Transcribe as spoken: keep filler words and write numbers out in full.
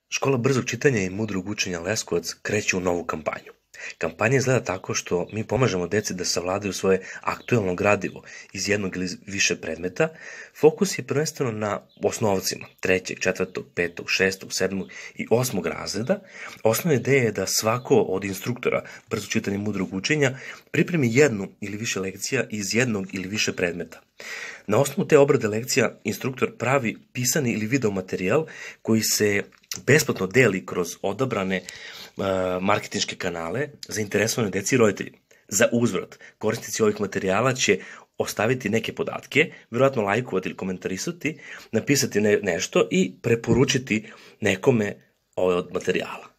Škola brzog čitanja i mudrog učenja Leskovac kreće u novu kampanju. Kampanja izgleda tako što mi pomažemo deci da savladaju svoje aktuelno gradivo iz jednog ili više predmeta. Fokus je prvenstveno na osnovcima trećeg, četvrtog, petog, šestog, sedmog i osmog razreda. Osnovna ideja je da svako od instruktora brzog čitanja i mudrog učenja pripremi jednu ili više lekcija iz jednog ili više predmeta. Na osnovu te obrade lekcija instruktor pravi pisani ili video materijal koji se besplatno deli kroz odabrane uh, marketinške kanale za interesovane deci i roditelji. Za uzvrat, korisnici ovih materijala će ostaviti neke podatke, verovatno lajkovati ili komentarisati, napisati ne, nešto i preporučiti nekome ovaj od materijala.